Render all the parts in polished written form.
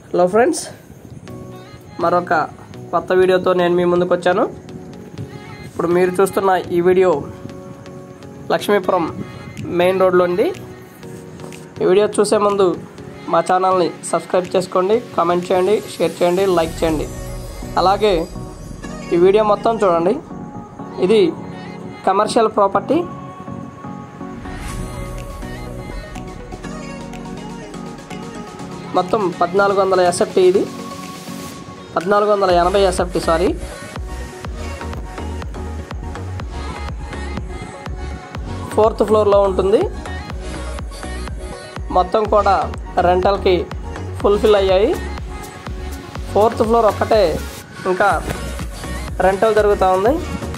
Hello friends, మరొక కొత్త వీడియోతో నేను మీ ముందుకు వచ్చాను. ఇప్పుడు మీరు చూస్తున్న ఈ వీడియో లక్ష్మీపురం మెయిన్ రోడ్లో ఉంది. ఈ వీడియో చూసే ముందు మా ఛానల్ని సబ్స్క్రైబ్ చేసుకోండి, కామెంట్ చేయండి, షేర్ చేయండి, లైక్ చేయండి. అలాగే ఈ వీడియో మొత్తం చూడండి. ఇది కమర్షియల్ ప్రాపర్టీ. మొత్తం 1400 ఎస్ఎఫ్టీ. ఇది 1480 ఎస్ఎఫ్టీ, సారీ. ఫోర్త్ ఫ్లోర్లో ఉంటుంది. మొత్తం కూడా రెంటల్కి ఫుల్ఫిల్ అయ్యాయి. ఫోర్త్ ఫ్లోర్ ఒక్కటే ఇంకా రెంటల్ జరుగుతూ ఉంది.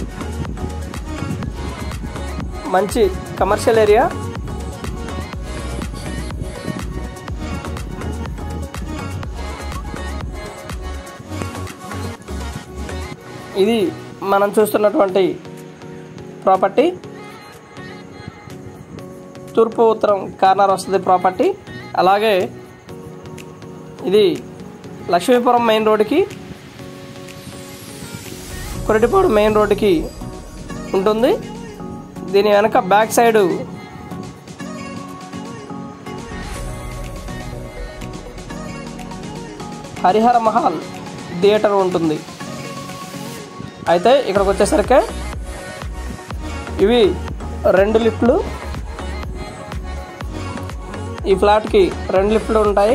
మంచి కమర్షియల్ ఏరియా. ఇది మనం చూస్తున్నటువంటి ప్రాపర్టీ. తూర్పు ఉత్తరం కార్నర్ వస్తుంది ప్రాపర్టీ. అలాగే ఇది లక్ష్మీపురం మెయిన్ రోడ్డుకి, కొరటిపాడు మెయిన్ రోడ్డుకి ఉంటుంది. దీని వెనక back side Harihara Mahal theatre ఉంటుంది. అయితే ఇక్కడికి వచ్చేసరికి ఇవి 2 లిఫ్ట్లు. ఈ ఫ్లాట్కి 2 లిఫ్ట్లు ఉంటాయి,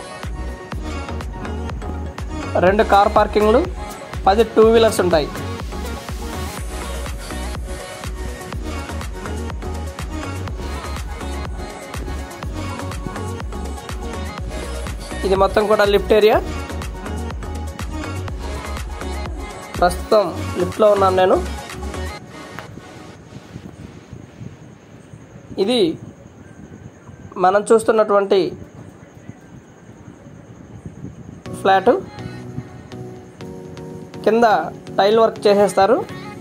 2 కార్ పార్కింగ్లు, 10 2 వీలర్స్ ఉంటాయి. ఇది మొత్తం కూడా లిఫ్ట్ ఏరియా. ప్రస్తుతం లిఫ్ట్లో ఉన్నాను నేను. ఇది మనం చూస్తున్నటువంటి ఫ్లాటు. కింద టైల్ వర్క్ చేసేస్తారు.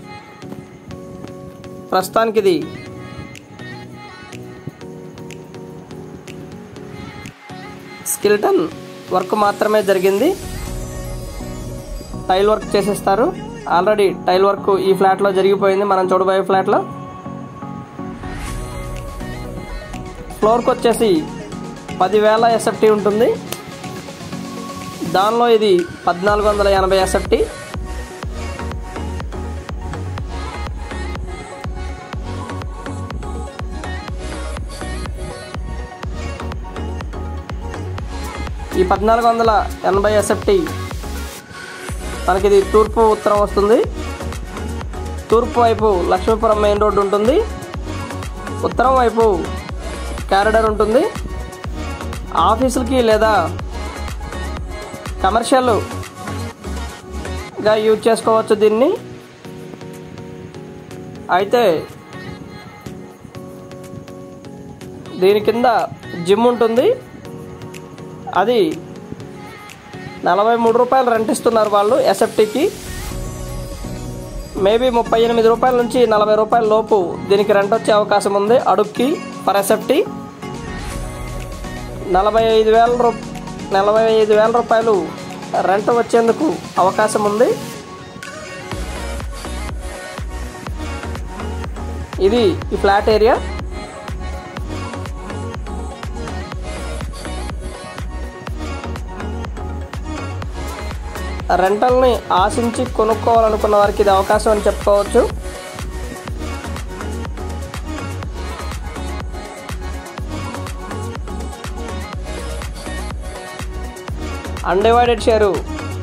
ప్రస్తుతానికి ఇది స్కెలిటన్ వర్క్ మాత్రమే జరిగింది. టైల్ వర్క్ చేసేస్తారు. ఆల్రెడీ టైల్ వర్క్ ఈ ఫ్లాట్లో జరిగిపోయింది, మనం చూడబోయే ఫ్లాట్లో. ఫ్లోర్కి వచ్చేసి 10,000 ఎస్ఎఫ్టీ ఉంటుంది. దానిలో ఇది 1480 ఎస్ఎఫ్టీ. ఈ 1480 ఎస్ఎఫ్టీ మనకి ఇది తూర్పు ఉత్తరం వస్తుంది. తూర్పు వైపు లక్ష్మీపురం మెయిన్ రోడ్డు ఉంటుంది, ఉత్తరం వైపు కారిడార్ ఉంటుంది. ఆఫీసులకి లేదా కమర్షియల్గా యూజ్ చేసుకోవచ్చు దీన్ని. అయితే దీని కింద జిమ్ ఉంటుంది. అది 43 రూపాయలు రెంట్ ఇస్తున్నారు వాళ్ళు ఎస్ఎఫ్టీకి. మేబీ 38 రూపాయల నుంచి 40 రూపాయల లోపు దీనికి రెంట్ వచ్చే అవకాశం ఉంది అడుగుకి పర్ ఎస్ఎఫ్టీ. 45,000 రూపాయలు రెంట్ వచ్చేందుకు అవకాశం ఉంది. ఇది ఈ ఫ్లాట్ ఏరియా. రెంటల్ని ఆశించి కొనుక్కోవాలనుకున్న వారికి ఇది అవకాశం అని చెప్పుకోవచ్చు. అన్డివైడెడ్ షేరు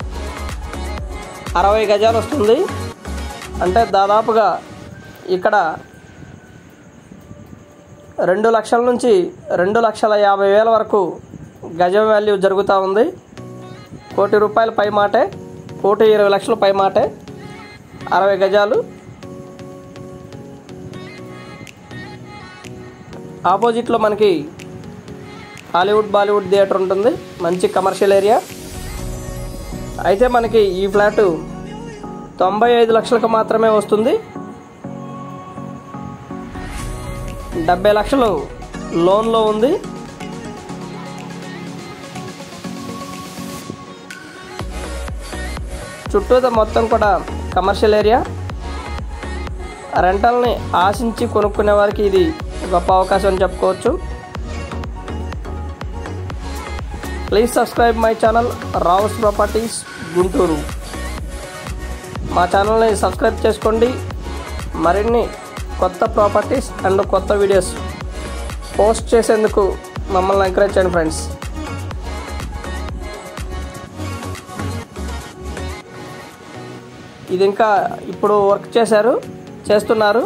60 గజాలు వస్తుంది. అంటే దాదాపుగా ఇక్కడ 2 లక్షల నుంచి 2,50,000 వరకు గజం వాల్యూ జరుగుతూ ఉంది. 1 కోటి రూపాయల పై మాటే, 1,20,00,000 పై మాటే. 60 గజాలు. ఆపోజిట్లో మనకి హాలీవుడ్ బాలీవుడ్ థియేటర్ ఉంటుంది. మంచి కమర్షియల్ ఏరియా. అయితే మనకి ఈ ఫ్లాటు 95 లక్షలకు మాత్రమే వస్తుంది. 70 లక్షలు లోన్లో ఉంది. చుట్టూతా మొత్తం కూడా కమర్షియల్ ఏరియా. రెంటల్ని ఆశించి కొనుక్కునే వారికి ఇది గొప్ప అవకాశం అని చెప్పుకోవచ్చు. Please subscribe my channel Rao's properties Guntur. మా ఛానల్ని సబ్స్క్రైబ్ చేసుకోండి. మరిన్ని కొత్త ప్రాపర్టీస్ అండ్ కొత్త వీడియోస్ పోస్ట్ చేసేందుకు మమ్మల్ని ఎంకరేజ్ చేయండి ఫ్రెండ్స్. ఇది ఇంకా ఇప్పుడు వర్క్ చేస్తున్నారు.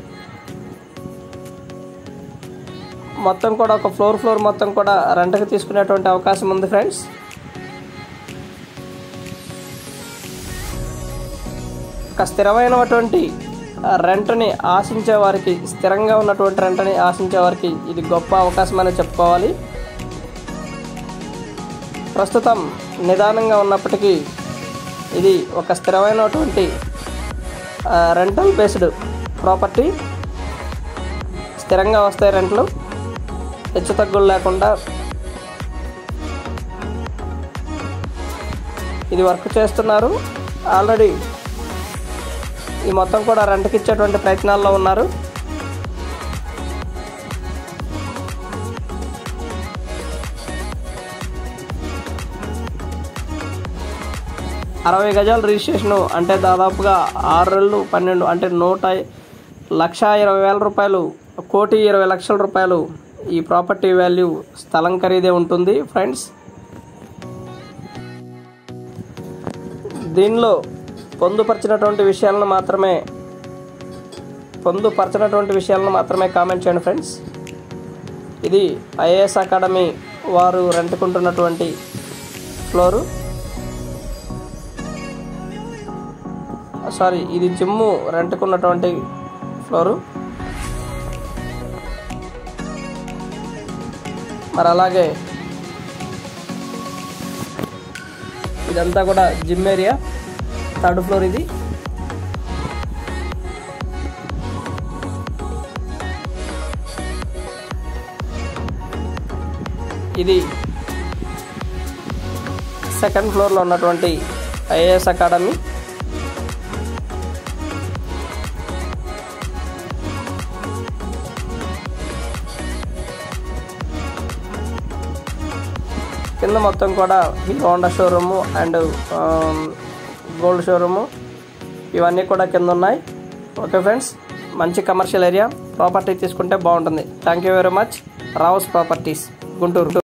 మొత్తం కూడా ఒక ఫ్లోర్ మొత్తం కూడా రెంట్కి తీసుకునేటువంటి అవకాశం ఉంది ఫ్రెండ్స్. ఒక స్థిరమైనటువంటి రెంట్ని ఆశించే వారికి, స్థిరంగా ఉన్నటువంటి రెంట్ని ఆశించే వారికి ఇది గొప్ప అవకాశం అని చెప్పుకోవాలి. ప్రస్తుతం నిదానంగా ఉన్నప్పటికీ ఇది ఒక స్థిరమైనటువంటి రెంటల్ బేస్డ్ ప్రాపర్టీ. స్థిరంగా వస్తాయి రెంట్లు, హెచ్చు తగ్గులు లేకుండా. ఇది వర్క్ చేస్తున్నారు ఆల్రెడీ. ఈ మొత్తం కూడా రెంట్కి ఇచ్చేటువంటి ప్రయత్నాల్లో ఉన్నారు. అరవై గజాల రిజిస్ట్రేషను అంటే దాదాపుగా 6 12 అంటే 1,20,000 రూపాయలు, 1,20,00,000 రూపాయలు ఈ ప్రాపర్టీ వాల్యూ స్థలం ఖరీదే ఉంటుంది ఫ్రెండ్స్. దీనిలో పొందుపరిచినటువంటి విషయాలను మాత్రమే కామెంట్ చేయండి ఫ్రెండ్స్. ఇది ఐఏఎస్ అకాడమీ వారు రెంట్కుంటున్నటువంటి ఫ్లోరు. ఇది జిమ్ము రెంట్కున్నటువంటి ఫ్లోరు. మరి అలాగే ఇదంతా కూడా జిమ్ ఏరియా, 3rd ఫ్లోర్. ఇది 2nd ఫ్లోర్లో ఉన్నటువంటి ఐఏఎస్ అకాడమీ. కింద మొత్తం కూడా Hero Honda showroom and gold showroom ఇవన్నీ కూడా కింద ఉన్నాయి. ఓకే ఫ్రెండ్స్, మంచి కమర్షియల్ ఏరియా ప్రాపర్టీ తీసుకుంటే బాగుంటుంది. Thank you very much. Rao's properties Guntur.